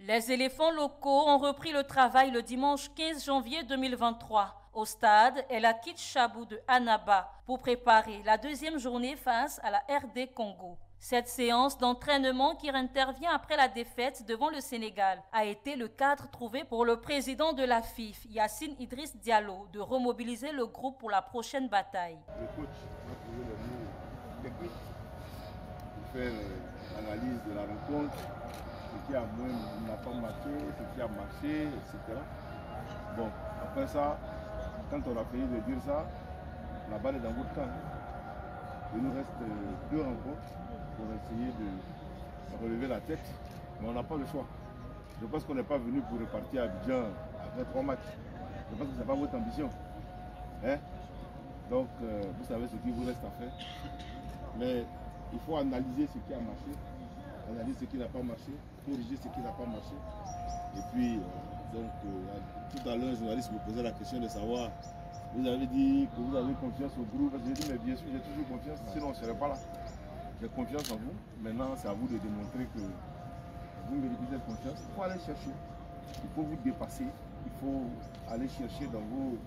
Les éléphants locaux ont repris le travail le dimanche 15 janvier 2023 au stade El Akit Chabou de Annaba pour préparer la deuxième journée face à la RD Congo. Cette séance d'entraînement qui intervient après la défaite devant le Sénégal a été le cadre trouvé pour le président de la FIF, Yacine Idriss Diallo, de remobiliser le groupe pour la prochaine bataille. Le coach a trouvé les mots techniques pour faire l'analyse de la rencontre, ce qui n'a pas marché, ce qui a marché, etc. Bon, après ça, quand on a fini de dire ça, la balle est dans votre camp. Il nous reste 2 rencontres pour essayer de relever la tête, mais on n'a pas le choix. Je pense qu'on n'est pas venu pour repartir à Abidjan après 3 matchs. Je pense que ce n'est pas votre ambition. Hein? Donc, vous savez ce qu'il vous reste à faire. Mais il faut analyser ce qui a marché, analyser ce qui n'a pas marché, corriger ce qui n'a pas marché. Et puis, tout à l'heure, un journaliste me posait la question de savoir, vous avez dit que vous avez confiance au groupe. J'ai dit, mais bien sûr, j'ai toujours confiance, sinon on ne serait pas là. J'ai confiance en vous. Maintenant, c'est à vous de démontrer que vous méritez cette confiance. Il faut aller chercher. Il faut vous dépasser. Il faut aller chercher dans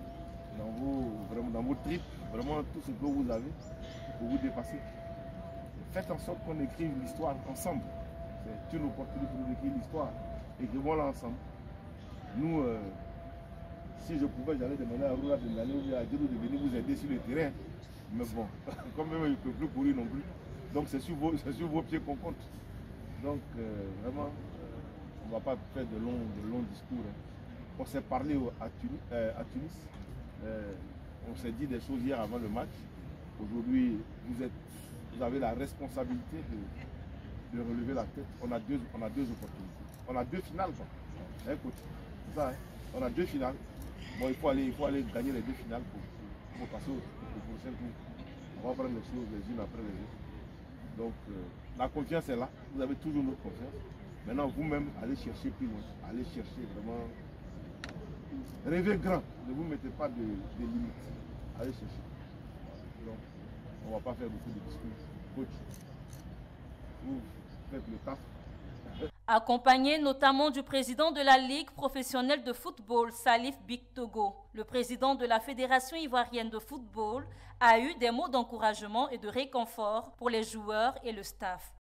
vos tripes, vraiment tout ce que vous avez pour vous dépasser. Faites en sorte qu'on écrive l'histoire ensemble. C'est une opportunité pour nous d'écrire l'histoire. Écrivons-la ensemble. Nous, si je pouvais, j'allais demander à Roula de m'aller ou à Dieu de venir vous aider sur le terrain. Mais bon, quand même, il ne peut plus courir non plus. Donc c'est sur vos pieds qu'on compte. Donc vraiment, on ne va pas faire de longs discours. On s'est parlé à Tunis. On s'est dit des choses hier avant le match. Aujourd'hui, vous avez la responsabilité de relever la tête. On a deux opportunités. On a 2 finales. Écoute, c'est ça, hein? On a 2 finales. Bon, il faut aller gagner les 2 finales pour passer au prochain tour. On va prendre les choses les unes après les autres. Donc, la confiance est là. Vous avez toujours notre confiance. Maintenant, vous-même, allez chercher plus loin. Allez chercher vraiment. Rêvez grand. Ne vous mettez pas de limites. Allez chercher. Donc, on ne va pas faire beaucoup de discours. Coach, vous faites le taf. Accompagné notamment du président de la Ligue professionnelle de football, Salif Bictogo, le président de la Fédération ivoirienne de football a eu des mots d'encouragement et de réconfort pour les joueurs et le staff.